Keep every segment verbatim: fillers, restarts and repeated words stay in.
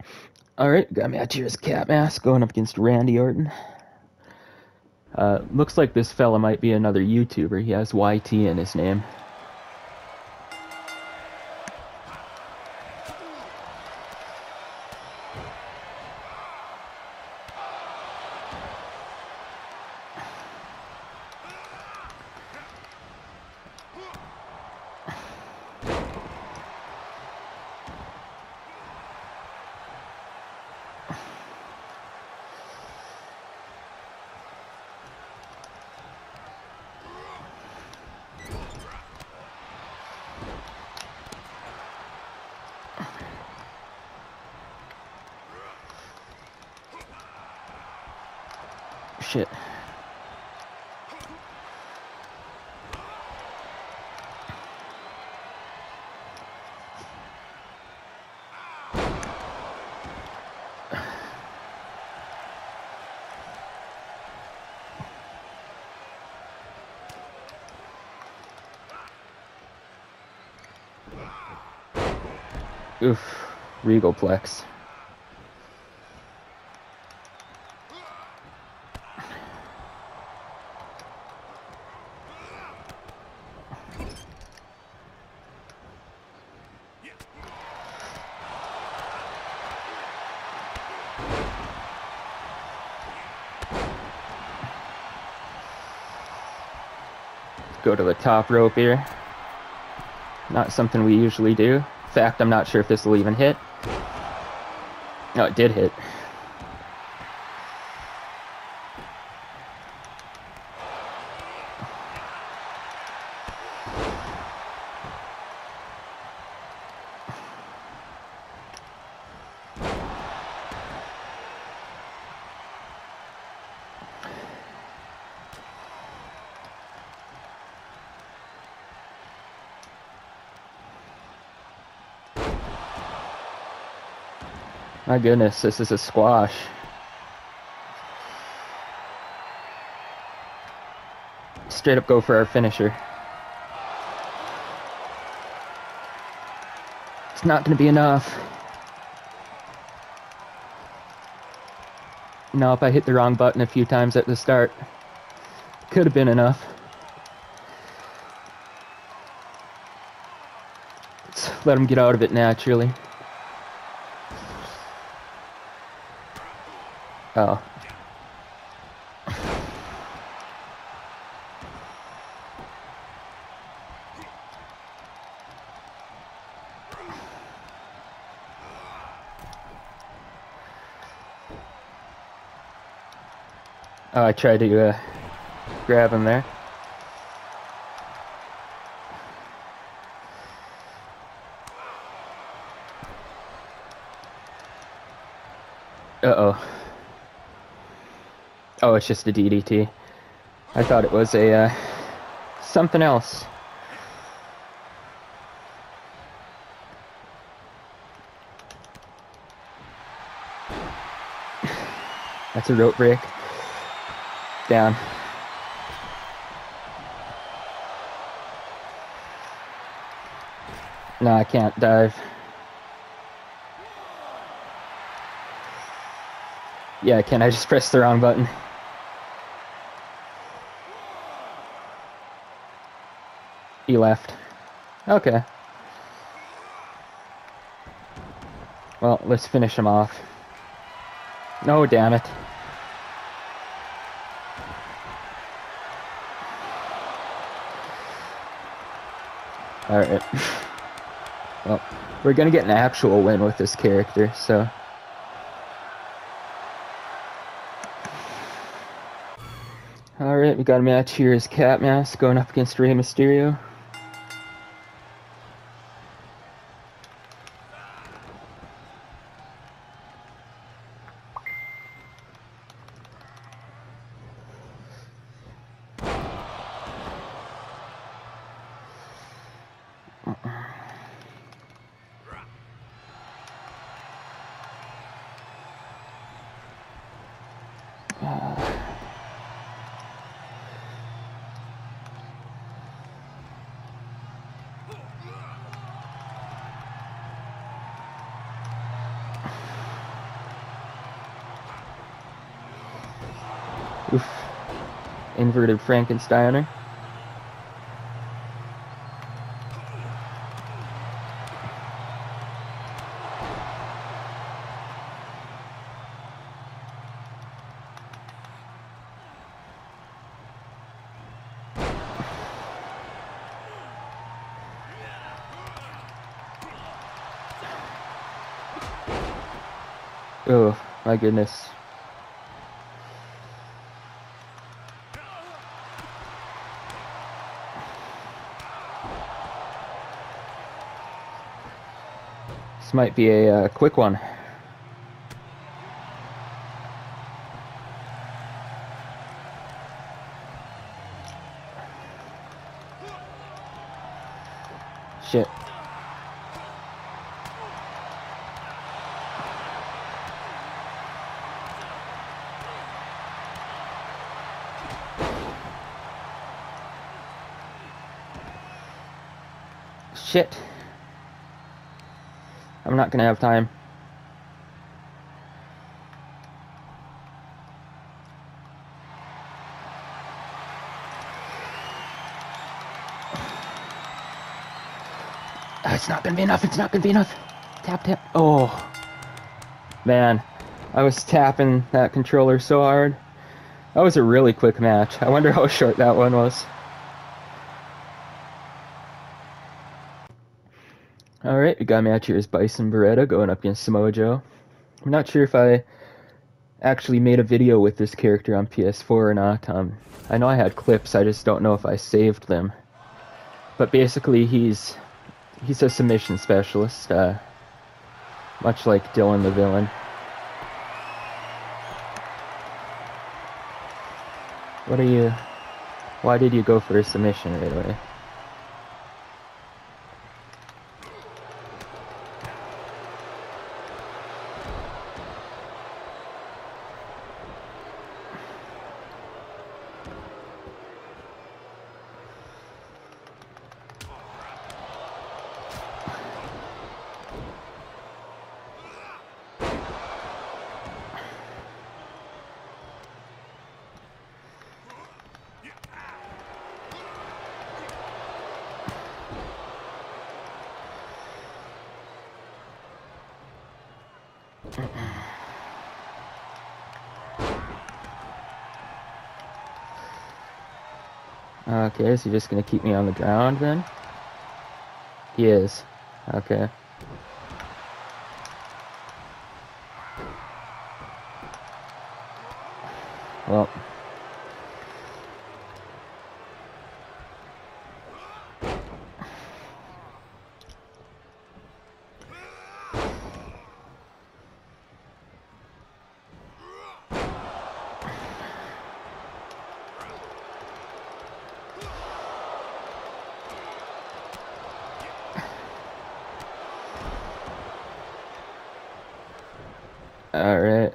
Alright, got me out here's Cat Mask going up against Randy Orton. Uh, looks like this fella might be another YouTuber. He has Y T in his name. Shit. Oof. Regalplex. Go to the top rope here. Not something we usually do. In fact, I'm not sure if this will even hit. No, it did hit. My goodness, this is a squash. Straight up go for our finisher. It's not going to be enough. Nope, I hit the wrong button a few times at the start. Could have been enough. Let's let him get out of it naturally. Oh. Oh, I tried to uh, grab him there. Uh-oh. Oh, it's just a D D T. I thought it was a, uh, something else. That's a rope break. Down. No, I can't dive. Yeah, can I just press the wrong button? He left. Okay. Well, let's finish him off. No, damn it. Alright. Well, we're gonna get an actual win with this character, so... Alright, we got a match here as Cat Mask going up against Rey Mysterio. Oof. Inverted Frankensteiner. Oh, my goodness. This might be a uh, quick one. Shit. Shit. I'm not gonna have time. It's not gonna be enough. It's not gonna be enough. Tap, tap. Oh. Man. I was tapping that controller so hard. That was a really quick match. I wonder how short that one was. Alright, we got a match here is Bison Beretta going up against Samoa Joe. I'm not sure if I actually made a video with this character on P S four or not. Um, I know I had clips, I just don't know if I saved them. But basically, he's he's a submission specialist, uh, much like Dylan the Villain. What are you... Why did you go for a submission right away? Okay, is he just gonna keep me on the ground then? He is. Okay. Well. All right.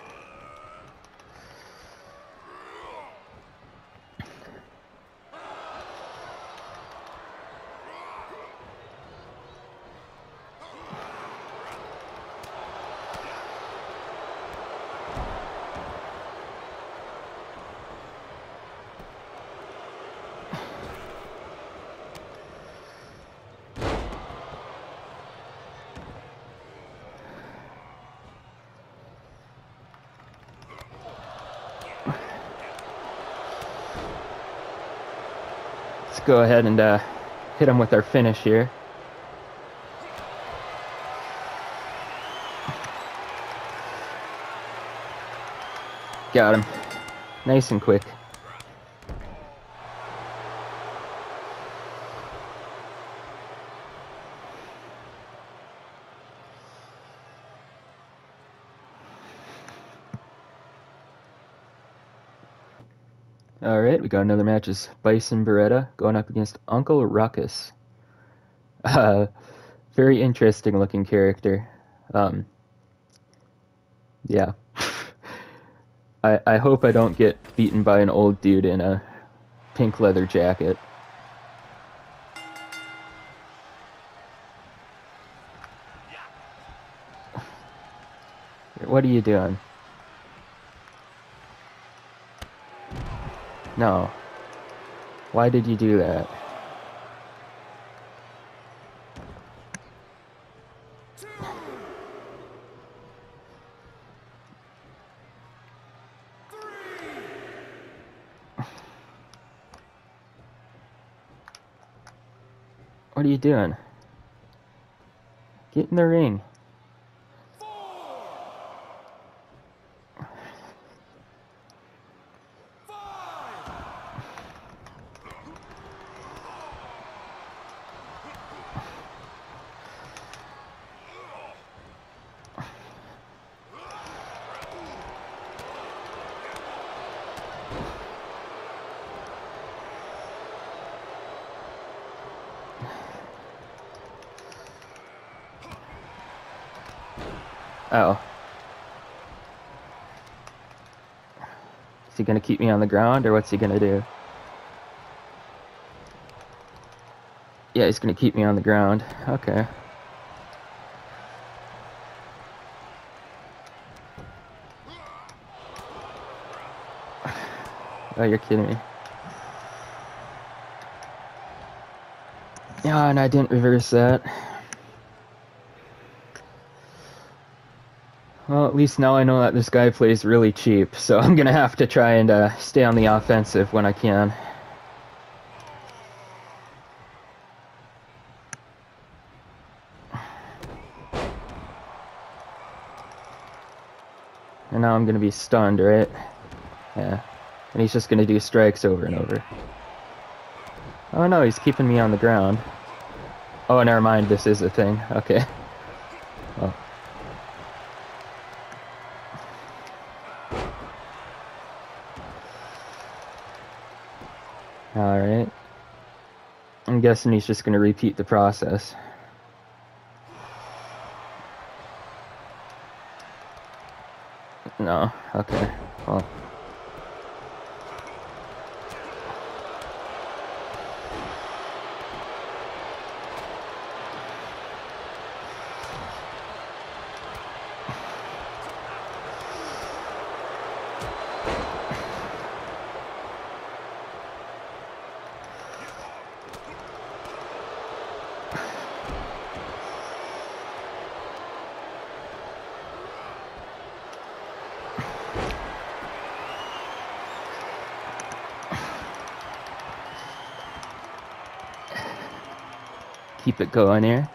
Let's go ahead and uh, hit him with our finish here. Got him. Nice and quick. Alright, we got another match. Is Bison Beretta going up against Uncle Ruckus. Uh, very interesting looking character. Um, yeah. I, I hope I don't get beaten by an old dude in a pink leather jacket. What are you doing? No. Why did you do that? What are you doing? Get in the ring. Oh. Is he gonna keep me on the ground, or what's he gonna do? Yeah, he's gonna keep me on the ground. Okay. Oh, you're kidding me. Yeah, and I didn't reverse that. Well, at least now I know that this guy plays really cheap, so I'm gonna have to try and uh, stay on the offensive when I can. And now I'm gonna be stunned, right? Yeah. And he's just gonna do strikes over and over. Oh no, he's keeping me on the ground. Oh, never mind, this is a thing. Okay. Well. Alright. I'm guessing he's just gonna repeat the process. No, okay. Well. Keep it going here.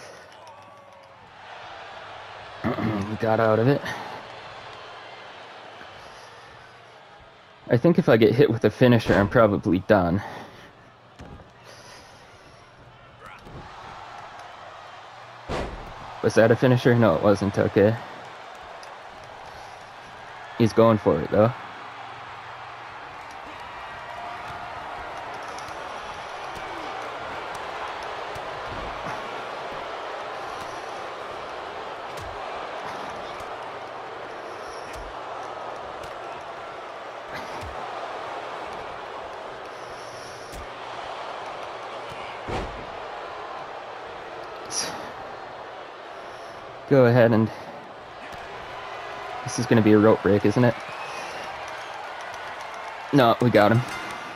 We got out of it. I think if I get hit with a finisher, I'm probably done. Was that a finisher? No, it wasn't. Okay. He's going for it, though. Go ahead and... This is going to be a rope break, isn't it? No, we got him.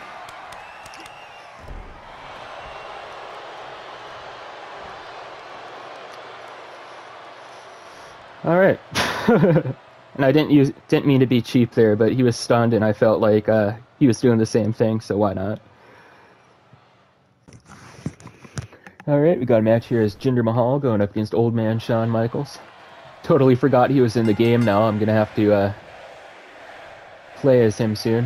Alright. And I didn't use didn't mean to be cheap there, but he was stunned and I felt like uh, he was doing the same thing, so why not? Alright, we got a match here as Jinder Mahal going up against old man Shawn Michaels. Totally forgot he was in the game now. I'm going to have to uh, play as him soon.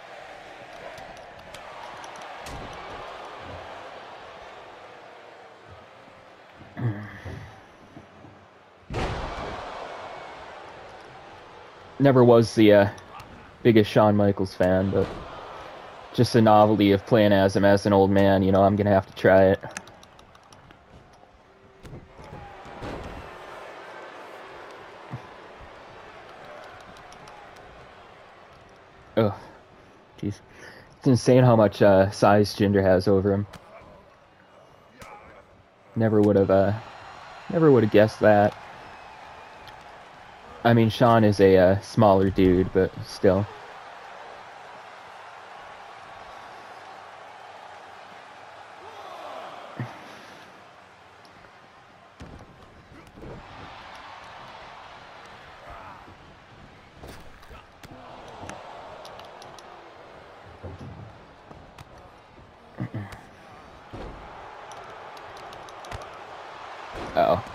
Never was the uh, biggest Shawn Michaels fan, but just the novelty of playing as him as an old man, you know, I'm going to have to try it. Oh, jeez. It's insane how much uh, size Jinder has over him. Never would have, uh, never would have guessed that. I mean, Shawn is a uh, smaller dude, but still. Oh.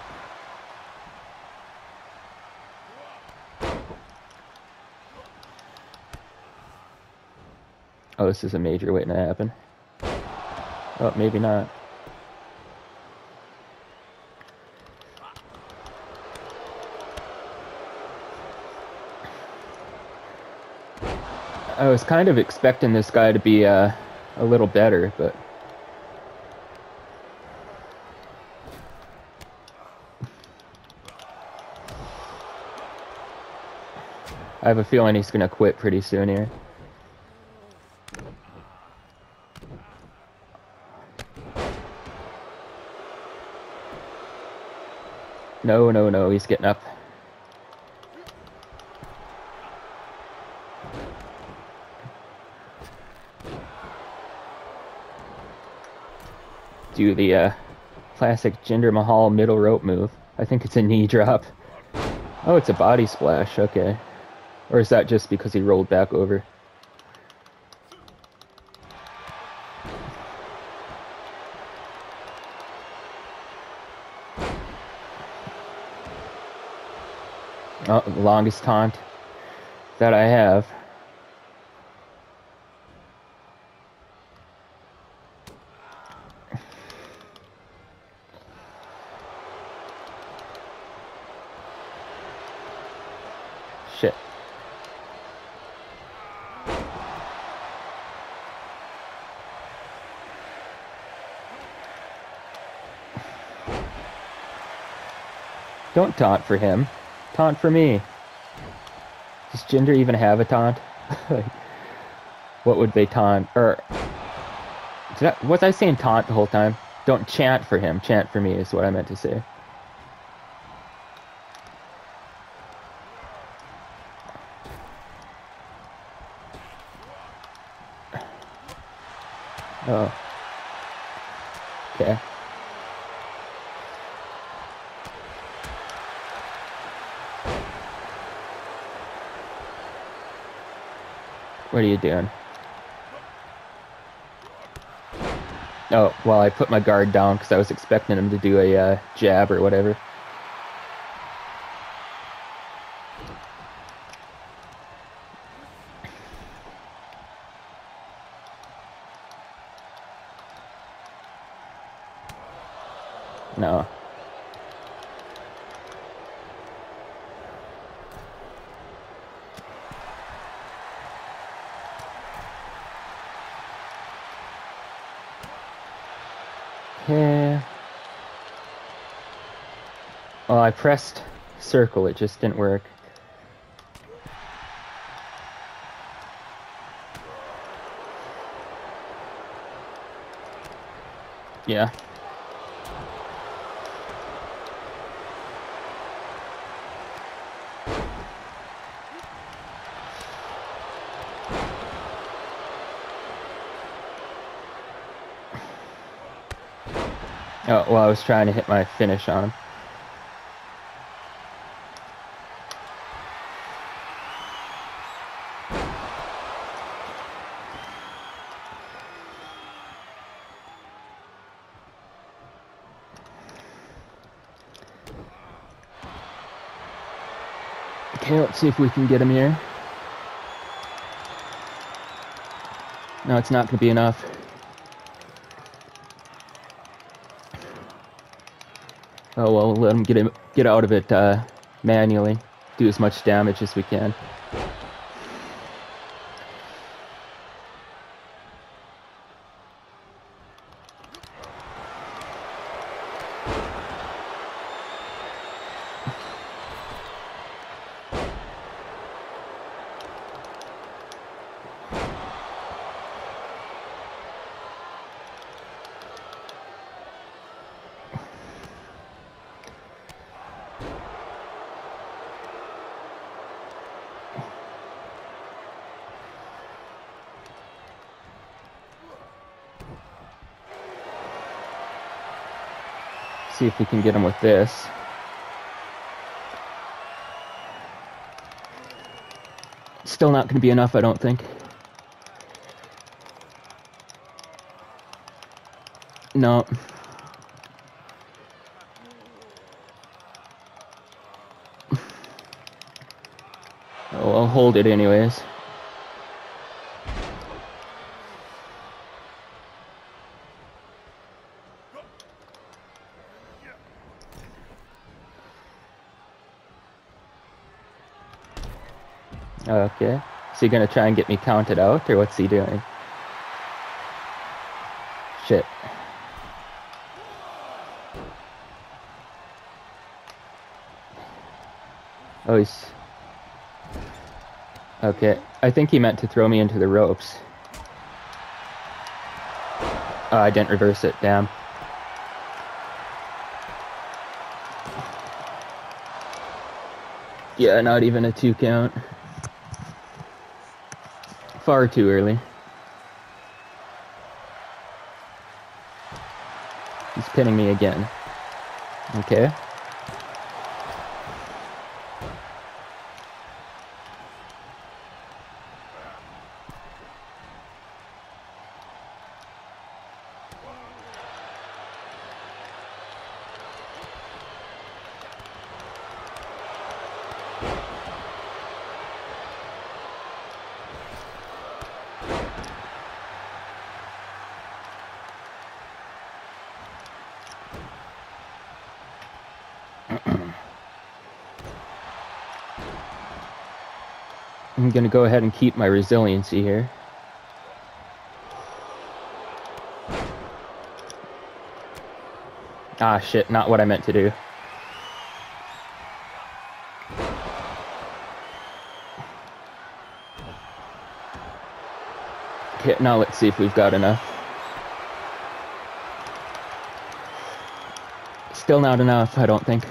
Oh, this is a major waiting to happen. Oh, maybe not. I was kind of expecting this guy to be uh, a little better, but... I have a feeling he's gonna quit pretty soon here. No, no, no, he's getting up. Do the uh, classic Jinder Mahal middle rope move. I think it's a knee drop. Oh, it's a body splash, okay. Or is that just because he rolled back over? Oh, the longest taunt that I have. Shit. Don't taunt for him. Taunt for me. Does Jinder even have a taunt? Like, what would they taunt? Or did I, was I saying taunt the whole time? Don't chant for him. Chant for me is what I meant to say. Oh. Okay. What are you doing? Oh, well, I put my guard down because I was expecting him to do a uh, jab or whatever. No. Yeah. Well, I pressed circle, it just didn't work. Yeah. Oh, well, I was trying to hit my finish on him. Okay, let's see if we can get him here. No, it's not going to be enough. Oh well, let him get him get out of it uh, manually. Do as much damage as we can. See if we can get him with this. Still not going to be enough, I don't think. No. Oh, I'll hold it anyways. Okay. Is he gonna try and get me counted out, or what's he doing? Shit. Oh, he's... Okay. I think he meant to throw me into the ropes. Oh, I didn't reverse it, damn. Yeah, not even a two count. Far too early. He's pinning me again. Okay. I'm gonna go ahead and keep my resiliency here. Ah, shit, not what I meant to do. Okay, now let's see if we've got enough. Still not enough, I don't think.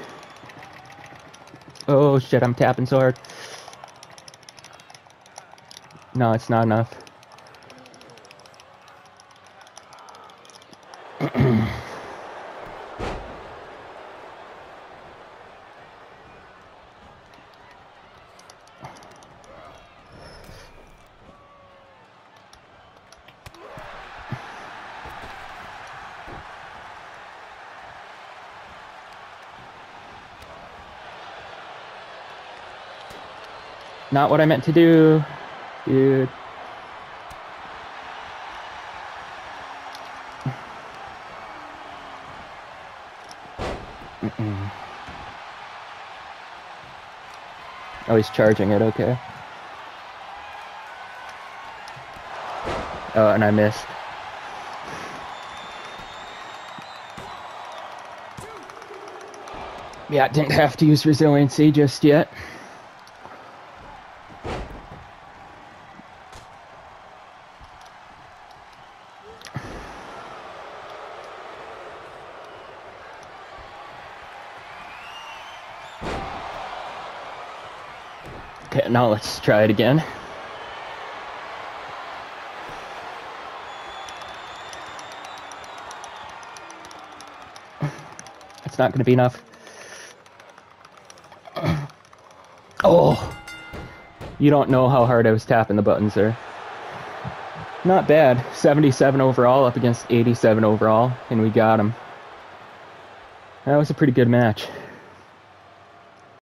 Oh shit, I'm tapping so hard. No, it's not enough. Not what I meant to do, dude. Mm-mm. Oh, he's charging it, okay. Oh, and I missed. Yeah, I didn't have to use resiliency just yet. Okay, now let's try it again. It's not going to be enough. Oh! You don't know how hard I was tapping the buttons there. Not bad. seventy-seven overall up against eighty-seven overall, and we got him. That was a pretty good match.